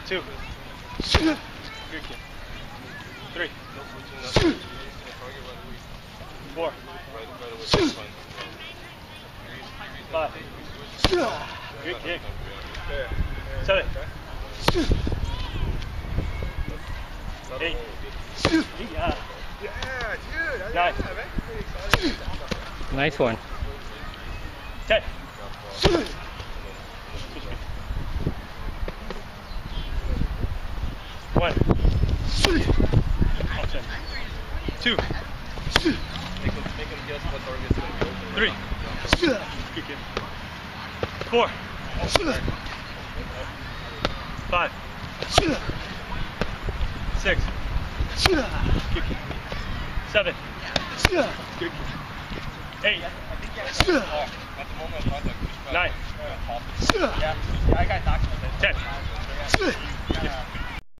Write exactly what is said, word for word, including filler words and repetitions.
Two. Good kick. Three. Four. Five. Good kick. Seven. Eight. Yeah. Nine. Nice one. Ten. One. Two. Three. Good kick. Four. Five. Six. Good kick. Seven. Good kick. Eight. Nine. Ten.